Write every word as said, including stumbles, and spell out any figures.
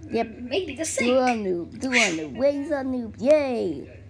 Yep. Maybe the Do sink. a noob. Do a noob. Where's a noob? Yay!